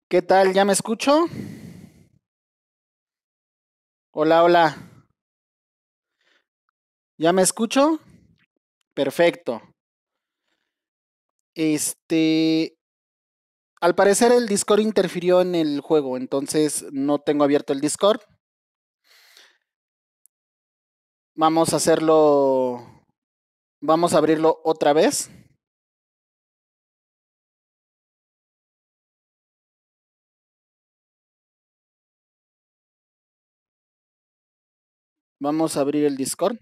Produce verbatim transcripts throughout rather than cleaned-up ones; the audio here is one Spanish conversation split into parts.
¿Qué tal? ¿Ya me escucho? Hola, hola. ¿Ya me escucho? Perfecto. Este, al parecer el Discord interfirió en el juego, entonces no tengo abierto el Discord. Vamos a hacerlo, vamos a abrirlo otra vez. Vamos a abrir el Discord.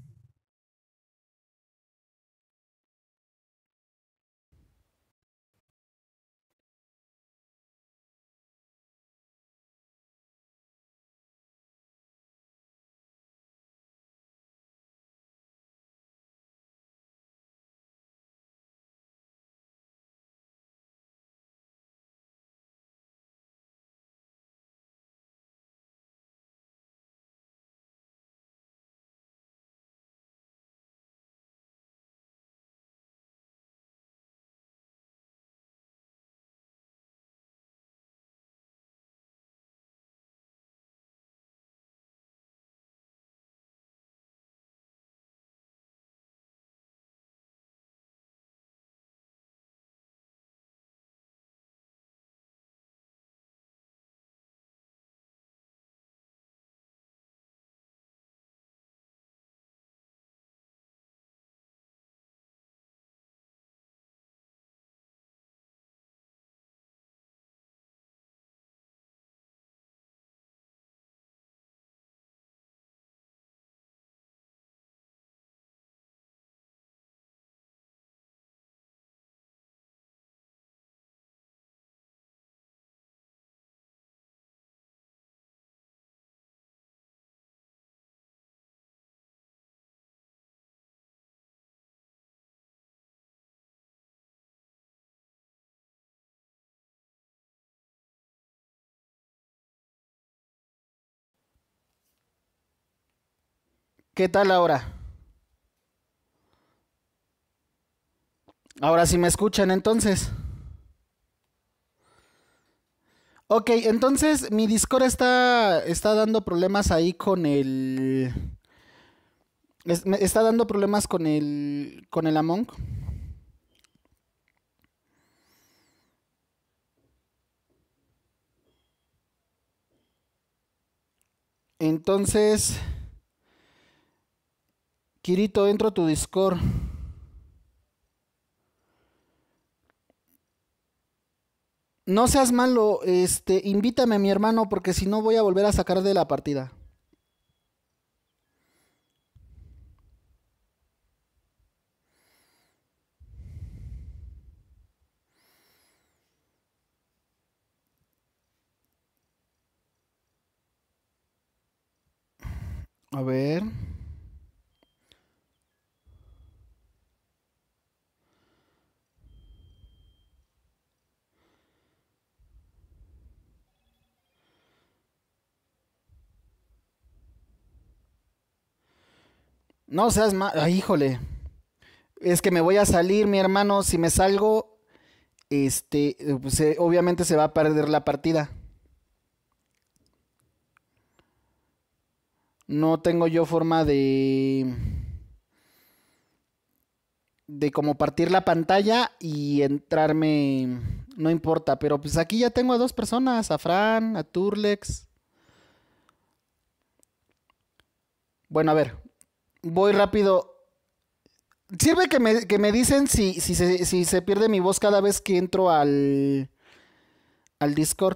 ¿Qué tal ahora? Ahora sí me escuchan entonces. Ok, entonces mi Discord está, está dando problemas ahí con el... es- me está dando problemas con el, con el Among. Entonces, Kirito, entro a tu Discord. No seas malo, este, invítame a mi hermano porque si no voy a volver a sacar de la partida. A ver. No seas malo. Ay, híjole. Es que me voy a salir, mi hermano. Si me salgo, este, eh, pues, eh, obviamente se va a perder la partida. No tengo yo forma de, de como partir la pantalla y entrarme. No importa, pero pues aquí ya tengo a dos personas, a Fran, a Turlex. Bueno, a ver, voy rápido. Sirve que me, que me dicen si, si, se, si se pierde mi voz cada vez que entro al, al Discord.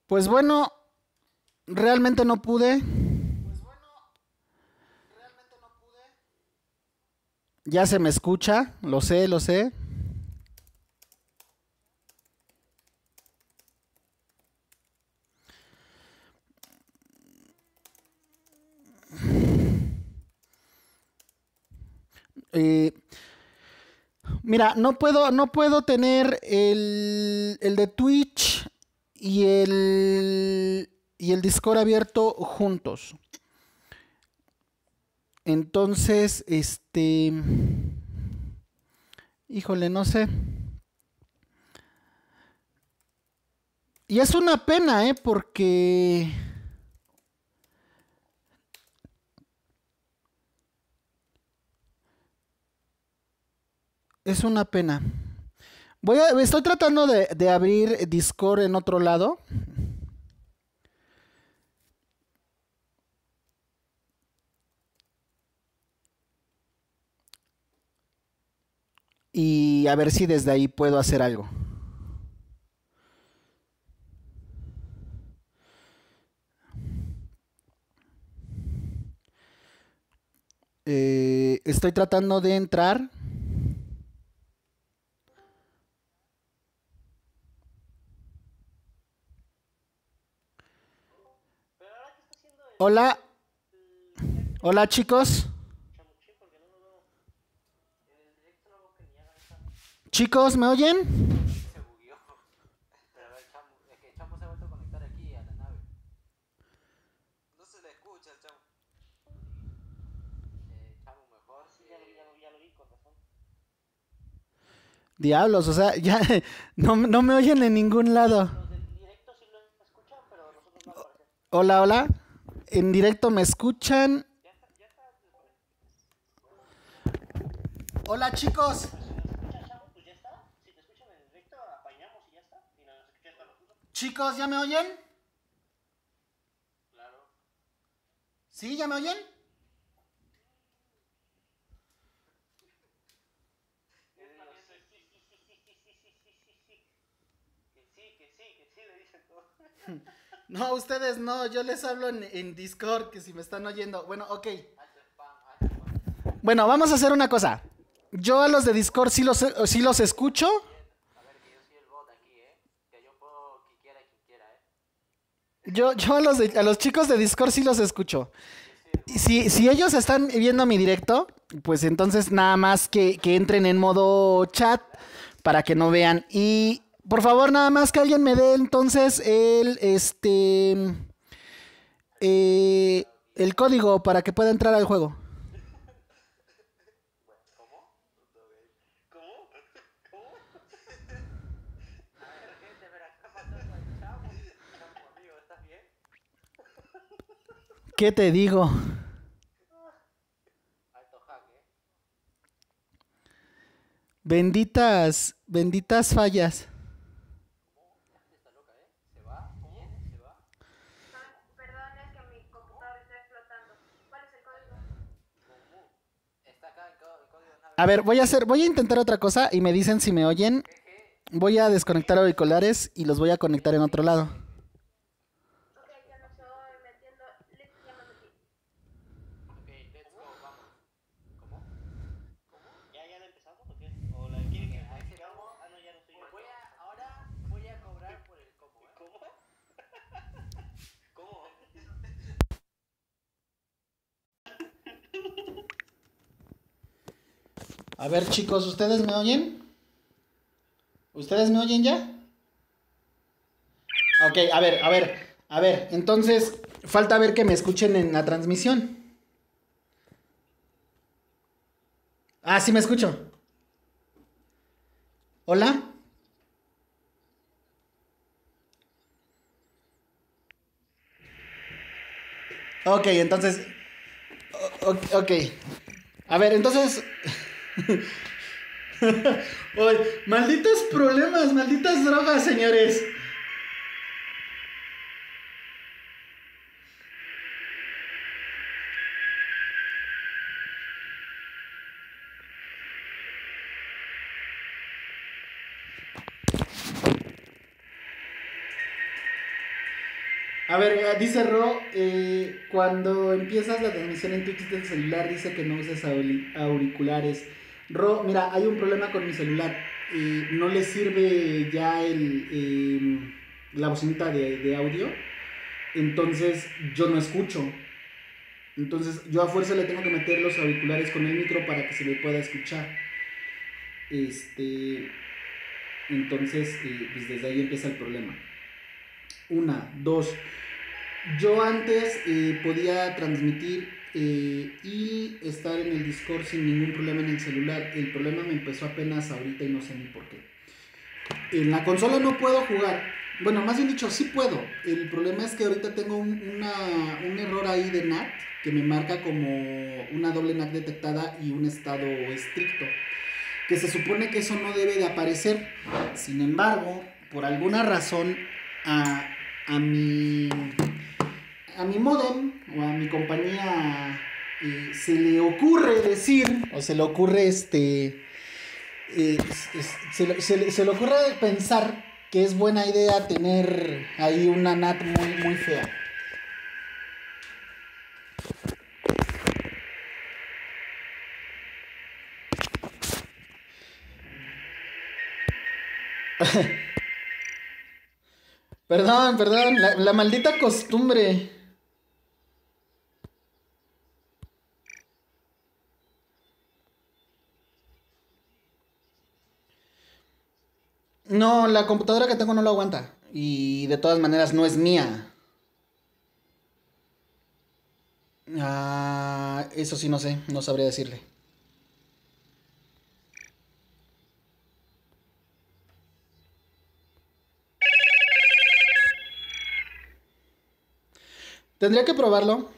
Pues bueno, realmente no pude. Ya se me escucha, lo sé, lo sé. Eh, mira, no puedo, no puedo tener el, el de Twitch y el, y el Discord abierto juntos. Entonces, este... Híjole, no sé. Y es una pena, ¿eh? Porque... Es una pena. Voy a, estoy tratando de, de abrir Discord en otro lado. Y a ver si desde ahí puedo hacer algo. Eh, estoy tratando de entrar. Hola. Hola, chicos. Chicos, ¿me oyen? Se bugueó. Pero a ver, Chamo, es que Chamo se ha vuelto a conectar aquí a la nave. No se le escucha el Chamo. Eh, Chamo, mejor. Sí, ya lo vi, ya lo vi, ya lo vi, con razón. Diablos, o sea, ya no, no me oyen en ningún lado. Los del directo sí lo escuchan, pero nosotros no, al parecer. Hola, hola. En directo me escuchan. Ya está, ya está. Hola, chicos. Si nos escucha Chamo, pues ya está. Si te escuchan en directo, apañamos y ya está. Y nos escuchas para los otros. Chicos, ¿ya me oyen? Claro. ¿Sí? ¿Ya me oyen? No, ustedes no, yo les hablo en, en Discord, que si me están oyendo. Bueno, ok. Bueno, vamos a hacer una cosa. Yo a los de Discord sí los, sí los escucho. A ver, que yo soy el bot aquí, ¿eh? Que yo puedo quiquear a quien quiera, ¿eh? Yo, yo a, los de- a los chicos de Discord sí los escucho. Y Si, si ellos están viendo mi directo, pues entonces nada más que, que entren en modo chat para que no vean. Y por favor, nada más que alguien me dé entonces el este eh, el código para que pueda entrar al juego. ¿Cómo? ¿Cómo? ¿Cómo? A ver, gente, pero acá matando al Chamo. Chamo, amigo, ¿estás bien? ¿Qué te digo? Alto hack, ¿eh? Benditas, benditas fallas. ¿Cómo? La gente está loca, ¿eh? Se va, viene, se va. Perdón, es que mi computador está explotando. ¿Cuál es el código? ¿Cómo? Está acá el, có- el código de nave. A ver, voy a hacer, voy a intentar otra cosa y me dicen si me oyen. Voy a desconectar auriculares y los voy a conectar en otro lado. Ok, ya no estoy metiendo. Listo, ya me metí. Ok, let's go, vamos. ¿Cómo? ¿Cómo? ¿Ya, ya la empezamos o qué? ¿O la quieren que modificamos? Ah, no, ya no estoy yo. Voy a, ahora voy a cobrar por el cómo, ¿eh? ¿Cómo? ¿Cómo? A ver, chicos, ¿ustedes me oyen? ¿Ustedes me oyen ya? Ok, a ver, a ver, a ver. Entonces, falta ver que me escuchen en la transmisión. Ah, sí me escucho. ¿Hola? Ok, entonces... o- o- ok. A ver, entonces... Oye, malditos problemas, malditas drogas, señores. A ver, eh, dice Ro, eh, cuando empiezas la transmisión en Twitch del celular dice que no uses auri- auriculares. Ro, mira, hay un problema con mi celular. Eh, no le sirve ya el, eh, la bocinita de, de audio. Entonces yo no escucho. Entonces yo a fuerza le tengo que meter los auriculares con el micro para que se le pueda escuchar. Este, entonces, eh, pues desde ahí empieza el problema. Una, dos. Yo antes eh, podía transmitir eh, y estar en el Discord sin ningún problema en el celular. El problema me empezó apenas ahorita y no sé ni por qué. En la consola no puedo jugar. Bueno, más bien dicho, sí puedo. El problema es que ahorita tengo un, una, un error ahí de N A T que me marca como una doble N A T detectada y un estado estricto. Que se supone que eso no debe de aparecer. Sin embargo, por alguna razón, a, a mi... a mi modem o a mi compañía eh, se le ocurre decir, o se le ocurre este, eh, se, se, se le ocurre pensar que es buena idea tener ahí una N A T muy, muy fea. Perdón, perdón, la, la maldita costumbre. No, la computadora que tengo no lo aguanta. Y de todas maneras no es mía. Ah, eso sí no sé, no sabría decirle. Tendría que probarlo.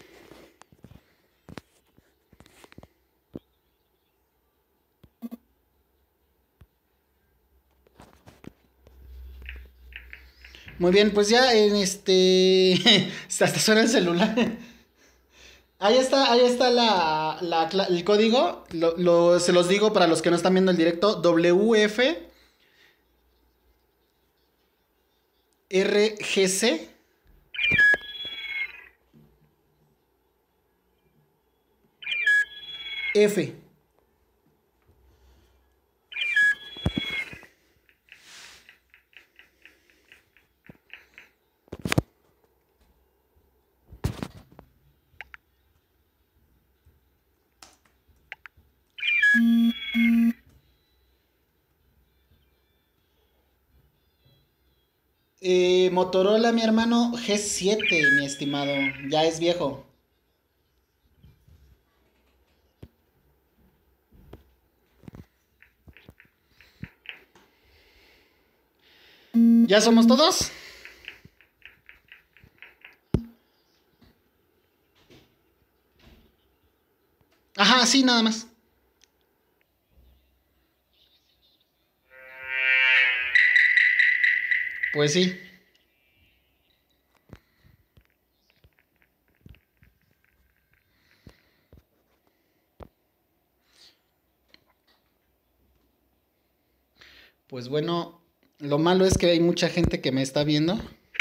Muy bien, pues ya en este... hasta suena el celular. Ahí está, ahí está la, la- la- el código. Lo, lo- se los digo para los que no están viendo el directo. W F R G C F. Eh, Motorola, mi hermano, G siete, mi estimado. Ya es viejo. ¿Ya somos todos? Ajá, sí, nada más. Pues sí. Pues bueno, lo malo es que hay mucha gente que me está viendo.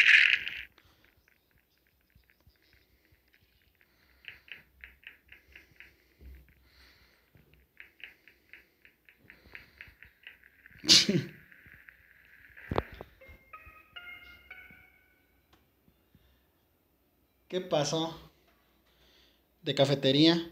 ¿Qué pasó? De cafetería.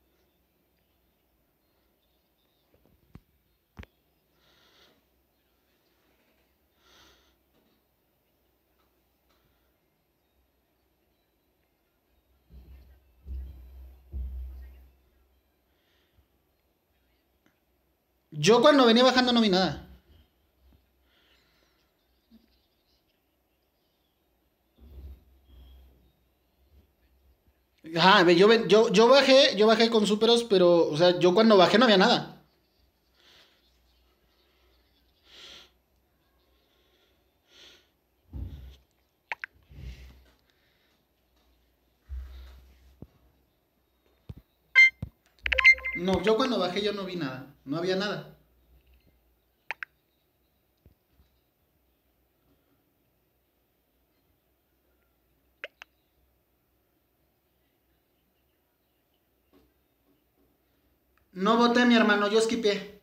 Yo cuando venía bajando no vi nada. Ajá, ve, yo, ven- yo, yo bajé, yo bajé con súperos, pero, o sea, yo cuando bajé no había nada. No, yo cuando bajé yo no vi nada. No había nada. No voté, mi hermano, yo esquipié.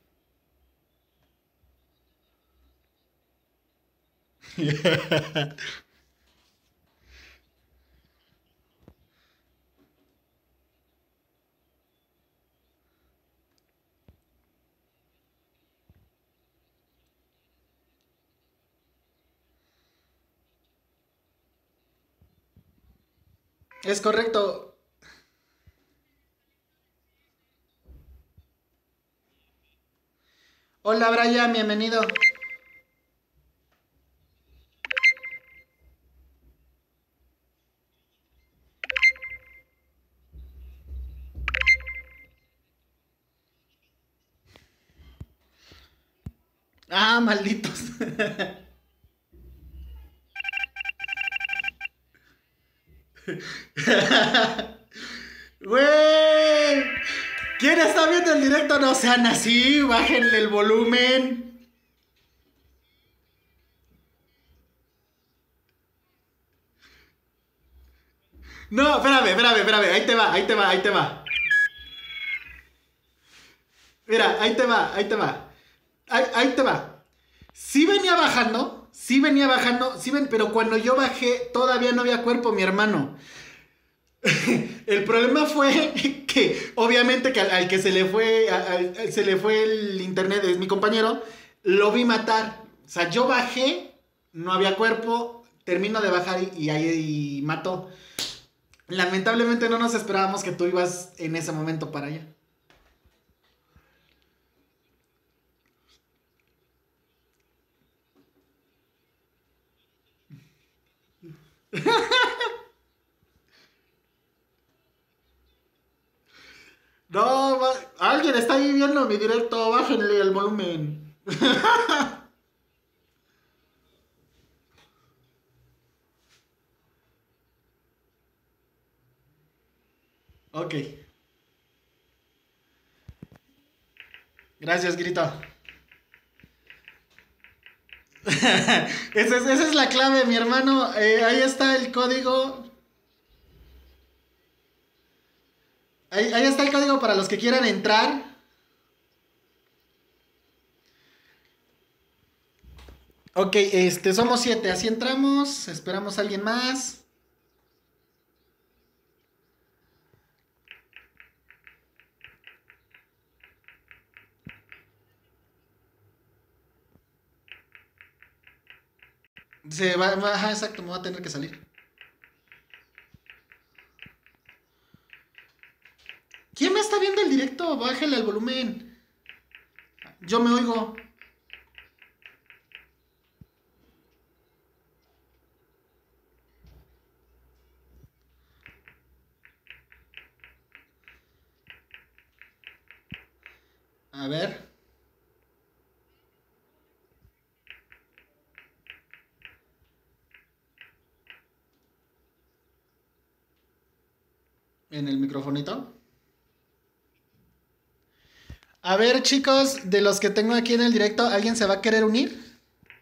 Es correcto. Hola, Brian, bienvenido. Ah, malditos. Güey. ¿Quién está viendo el directo? No sean así, bájenle el volumen. No, espérame, espérame, espérame. Ahí te va, ahí te va, ahí te va. Mira, ahí te va, ahí te va. Ahí, ahí te va. Sí venía bajando, sí venía bajando, sí ven, pero cuando yo bajé todavía no había cuerpo, mi hermano. El problema fue que, obviamente, que al, al que se le fue, al, al- se le fue el internet, es mi compañero, lo vi matar. O sea, yo bajé, no había cuerpo, termino de bajar y, y ahí y mató. Lamentablemente no nos esperábamos que tú ibas en ese momento para allá. No, ma- alguien está ahí viendo mi directo, bájenle el volumen. Ok, gracias, Grito. Esa es, esa es la clave, mi hermano. Eh, ahí está el código. Ahí, ahí está el código para los que quieran entrar. Ok, este, somos siete, así entramos. Esperamos a alguien más. Se va, va- ajá, exacto, me va a tener que salir. ¿Quién me está viendo el directo? Bájale el volumen. Yo me oigo. A ver. En el microfonito. A ver, chicos, de los que tengo aquí en el directo, ¿alguien se va a querer unir?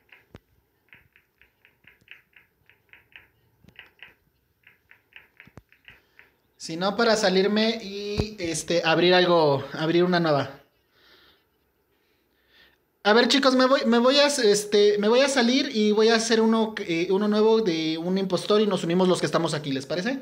Si no, para salirme y este abrir algo, abrir una nueva. A ver, chicos, me voy, me voy a este, me voy a salir y voy a hacer uno, eh, uno nuevo de un impostor y nos unimos los que estamos aquí, ¿les parece?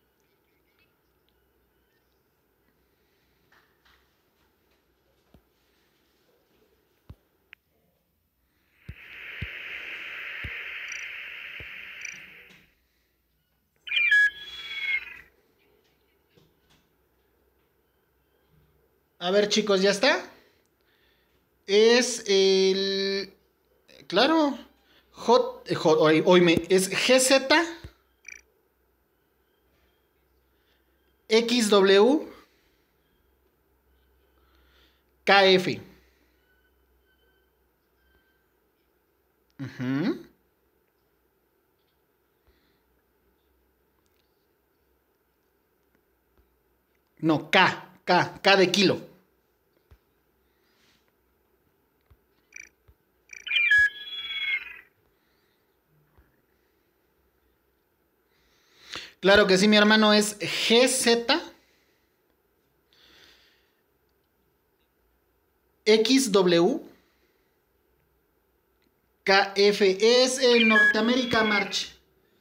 A ver, chicos, ¿ya está? Es el, claro, J, J- hoy, hoy me, es G Z X W K F. Ujú. No, K, K, K de kilo. Claro que sí, mi hermano es G Z X W K F. Es en Norteamérica, March.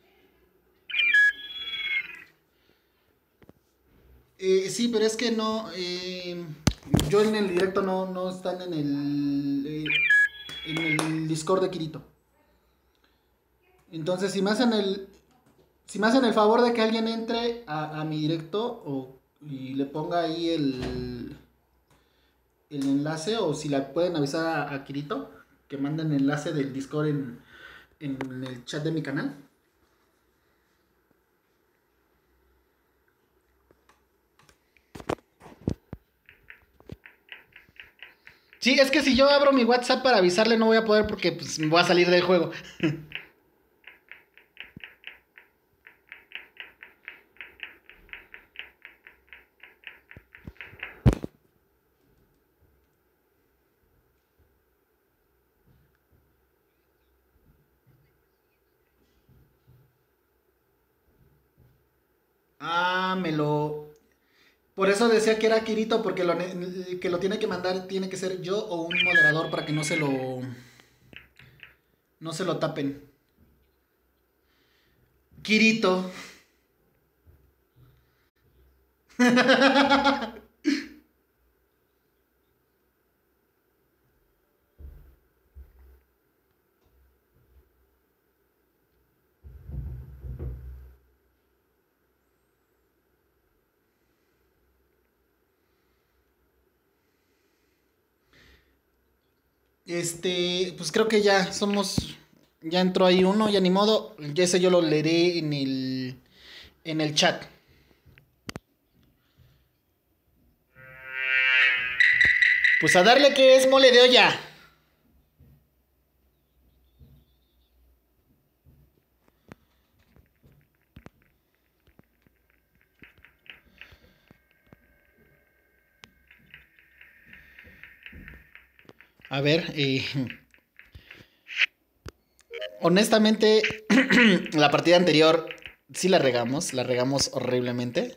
Eh, sí, pero es que no. Eh, yo en el directo no, no están en el. Eh, en el Discord de Kirito. Entonces, si me hacen el. Si me hacen el favor de que alguien entre a, a mi directo o, y le ponga ahí el. El enlace, o si la pueden avisar a, a Kirito, que manden el enlace del Discord en, en el chat de mi canal. Sí, es que si yo abro mi WhatsApp para avisarle no voy a poder porque pues, me voy a salir del juego. Ah, me lo... Por eso decía que era Kirito, porque lo, ne- que lo tiene que mandar tiene que ser yo o un moderador para que no se lo... No se lo tapen. Kirito. Este, pues creo que ya somos... Ya entró ahí uno, ya ni modo. Ya ese yo lo leeré en el... En el chat. Pues a darle que es mole de olla. A ver, eh, honestamente, la partida anterior sí la regamos, la regamos horriblemente.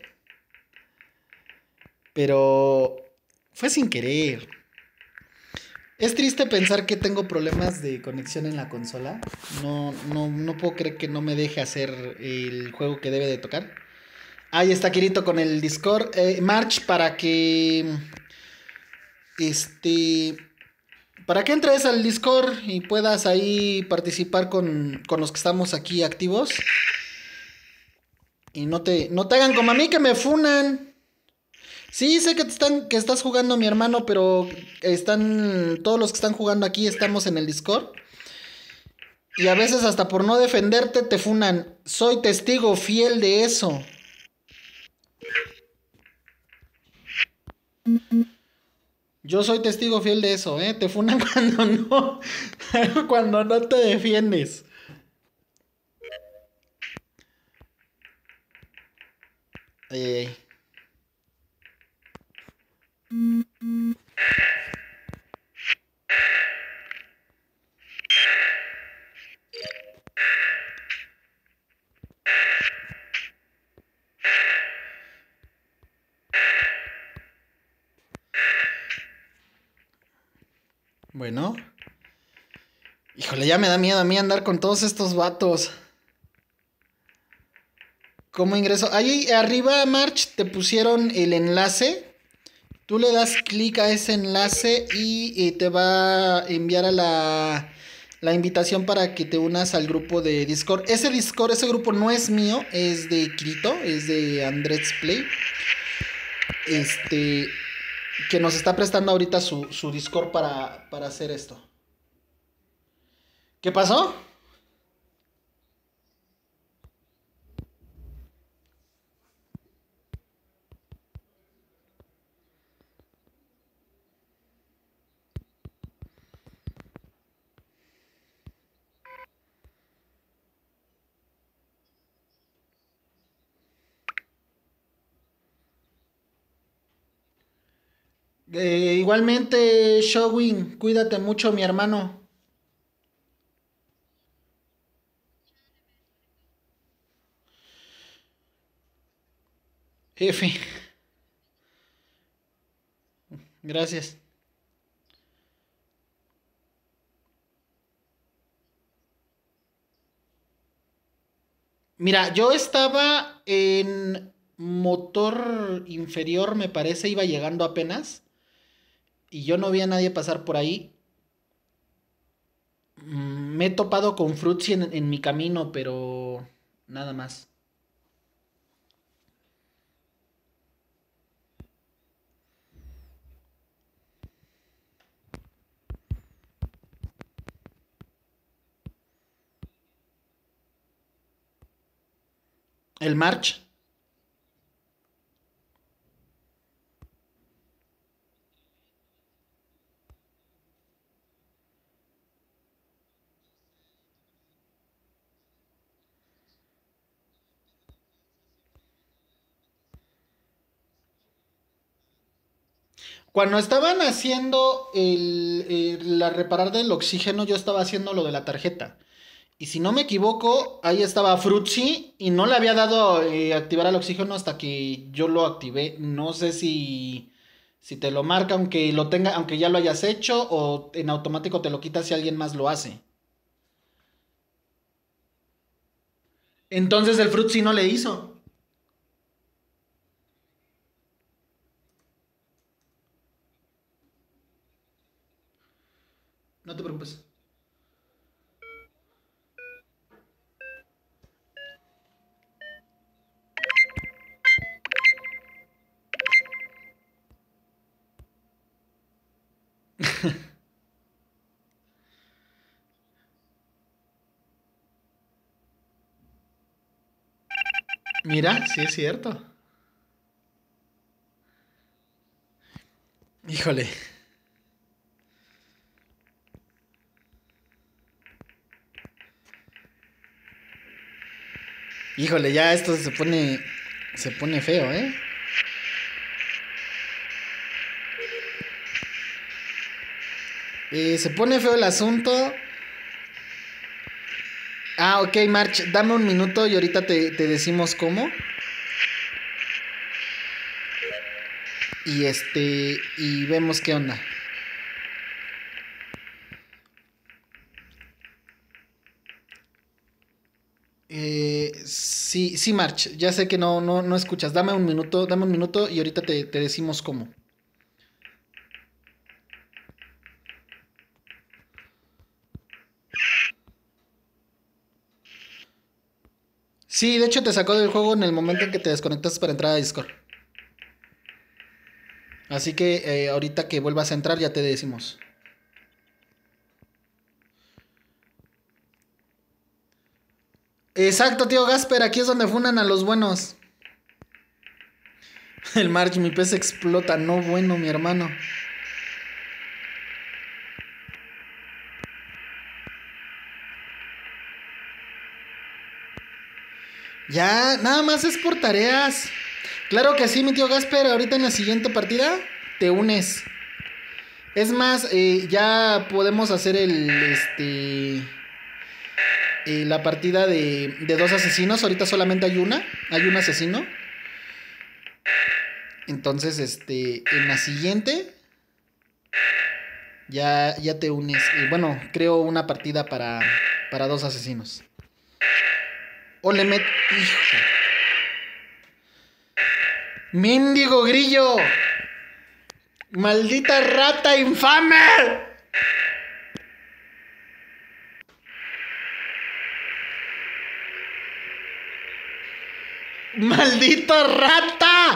Pero fue sin querer. Es triste pensar que tengo problemas de conexión en la consola. No, no, no puedo creer que no me deje hacer el juego que debe de tocar. Ahí está Kirito con el Discord. Eh, March, para que... Este... Para que entres al Discord y puedas ahí participar con, con los que estamos aquí activos. Y no te, no te hagan como a mí que me funan. Sí, sé que, te están, que estás jugando mi hermano, pero están todos los que están jugando aquí estamos en el Discord. Y a veces hasta por no defenderte te funan. Soy testigo fiel de eso. Yo soy testigo fiel de eso, ¿eh? Te funan cuando no, cuando no te defiendes. Ay, ay, ay. Bueno. Híjole, ya me da miedo a mí andar con todos estos vatos. ¿Cómo ingreso? Ahí arriba, March, te pusieron el enlace. Tú le das clic a ese enlace y, y te va a enviar a la, la invitación para que te unas al grupo de Discord. Ese Discord, ese grupo no es mío, es de Kirito, es de Andrés Play. Este, que nos está prestando ahorita su, su Discord para, para hacer esto. ¿Qué pasó? Eh, igualmente, Showing, cuídate mucho, mi hermano. F. Gracias. Mira, yo estaba en motor inferior, me parece, iba llegando apenas. Y yo no vi a nadie pasar por ahí. Mm, Me he topado con Fruitsy en, en mi camino, pero nada más. El March. Cuando estaban haciendo el, el- la reparar del oxígeno, yo estaba haciendo lo de la tarjeta. Y si no me equivoco, ahí estaba Fruitsy y no le había dado eh, activar el oxígeno hasta que yo lo activé. No sé si, si te lo marca aunque lo tenga, aunque ya lo hayas hecho, o en automático te lo quita si alguien más lo hace. Entonces el Fruitsy no le hizo. No te preocupes. Mira, sí es cierto. Híjole. Híjole, ya esto se pone se pone feo, ¿eh? Eh, se pone feo el asunto. Ah, ok, March, dame un minuto y ahorita te, te decimos cómo. Y este, y vemos qué onda. Eh, sí, sí, March, ya sé que no, no, no escuchas. Dame un minuto, dame un minuto y ahorita te, te decimos cómo. Sí, de hecho te sacó del juego en el momento en que te desconectaste para entrar a Discord. Así que eh, ahorita que vuelvas a entrar ya te decimos. Exacto, tío Gasper, aquí es donde funan a los buenos. El March, mi pez explota. No, bueno, mi hermano. Ya, nada más es por tareas. Claro que sí, mi tío Gasper. Ahorita en la siguiente partida te unes. Es más, eh, ya podemos hacer el, este, eh, la partida de, de dos asesinos. Ahorita solamente hay una. Hay un asesino. Entonces, este, en la siguiente ya, ya te unes. Eh, bueno, creo una partida para, para dos asesinos. O le met... Hijo. ¡Mendigo grillo! ¡Maldita rata infame! ¡Maldita rata!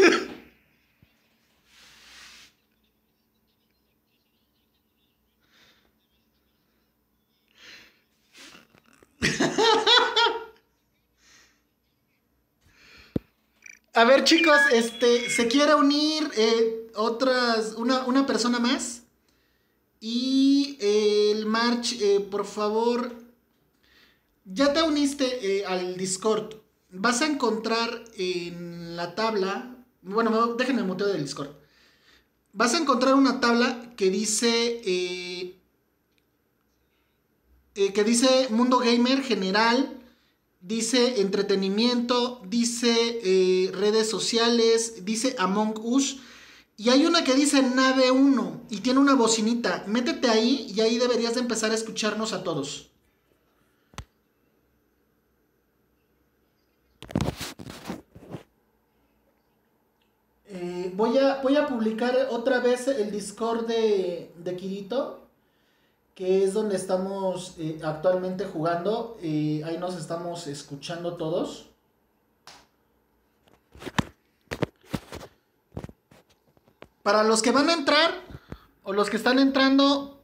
A ver, chicos, este, se quiere unir eh, otras, una, una persona más. Y eh, el March, eh, por favor, ya te uniste eh, al Discord. Vas a encontrar en la tabla, bueno, me- déjenme muteo del Discord. Vas a encontrar una tabla que dice, eh, eh, que dice Mundo Gamer General, dice entretenimiento, dice eh, redes sociales, dice Among Us. Y hay una que dice Nave uno y tiene una bocinita. Métete ahí y ahí deberías de empezar a escucharnos a todos. voy a, voy a publicar otra vez el Discord de, de Kirito, que es donde estamos eh, actualmente jugando. Eh, ahí nos estamos escuchando todos. Para los que van a entrar, o los que están entrando,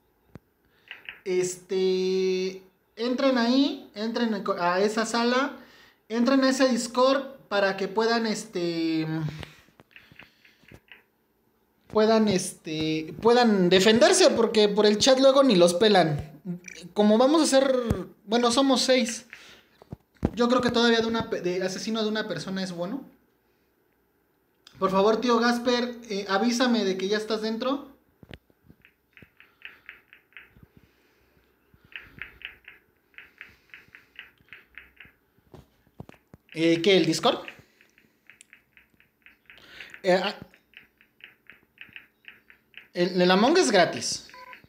este, entren ahí, entren a esa sala, entren a ese Discord para que puedan, este, puedan, este, puedan defenderse, porque por el chat luego ni los pelan. Como vamos a hacer, bueno, somos seis. Yo creo que todavía de, una, de asesino de una persona es bueno. Por favor, tío Gasper, eh, avísame de que ya estás dentro. Eh, ¿Qué? ¿El Discord? Eh, ah, el, el Among Us es gratis.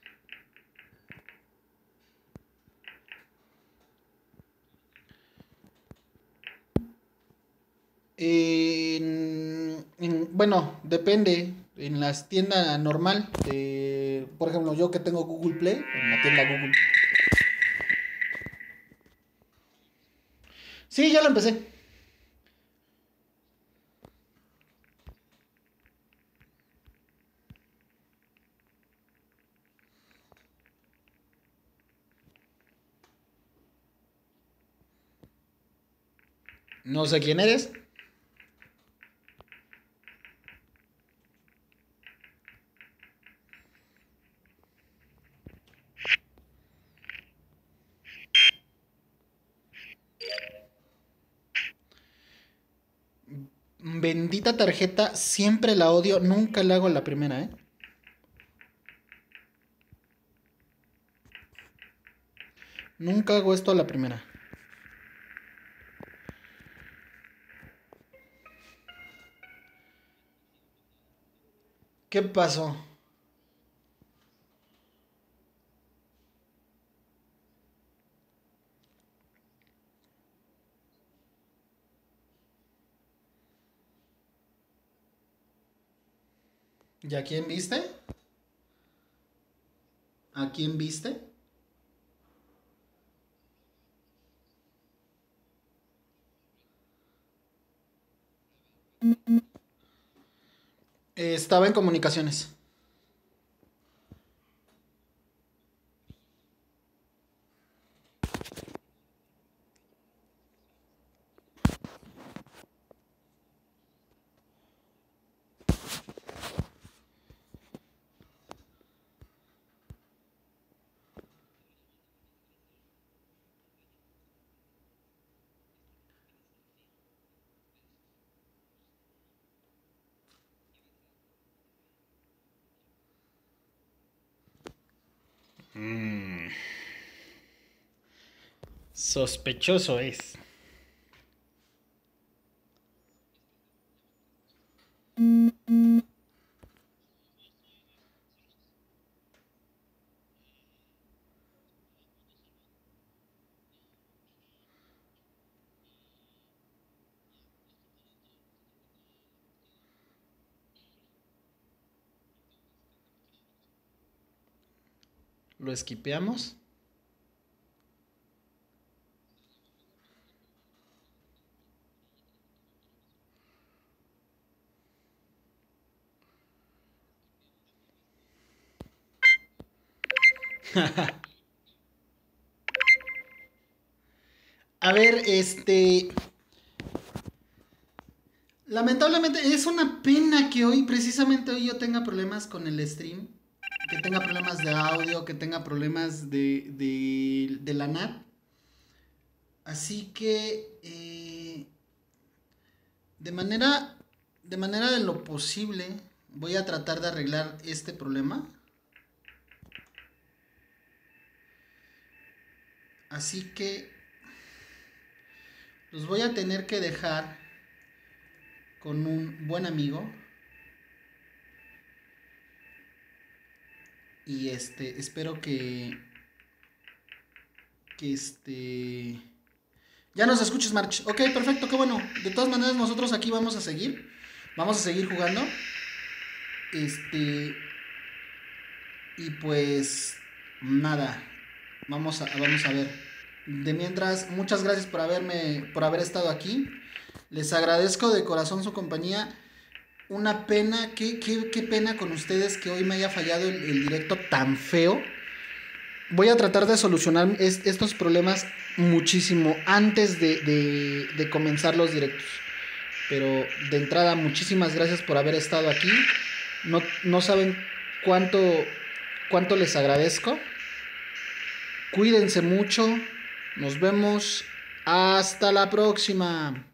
En, en, bueno, depende. En las tiendas normal, de, por ejemplo, yo que tengo Google Play, en la tienda Google. Sí, ya lo empecé. No sé quién eres. Bendita tarjeta, siempre la odio, nunca la hago la primera, ¿eh? Nunca hago esto a la primera. ¿Qué pasó? ¿Y a quién viste? ¿A quién viste? Eh, estaba en comunicaciones. Mm. Sospechoso es. Lo esquipeamos. A ver, este... Lamentablemente es una pena que hoy, precisamente hoy yo tenga problemas con el stream. Que tenga problemas de audio, que tenga problemas de, de, de la N A T. Así que... Eh, de manera... De manera de lo posible, voy a tratar de arreglar este problema. Así que... Los voy a tener que dejar con un buen amigo. Y este, espero que... Que este... Ya nos escuches, March. Ok, perfecto, qué bueno. De todas maneras, nosotros aquí vamos a seguir. Vamos a seguir jugando. Este. Y pues. Nada. Vamos a, vamos a ver. De mientras, muchas gracias por haberme. Por haber estado aquí. Les agradezco de corazón su compañía. Una pena, qué, qué, qué pena con ustedes que hoy me haya fallado el, el directo tan feo. Voy a tratar de solucionar es, estos problemas muchísimo antes de, de, de comenzar los directos. Pero de entrada, muchísimas gracias por haber estado aquí. No, no saben cuánto, cuánto les agradezco. Cuídense mucho. Nos vemos. Hasta la próxima.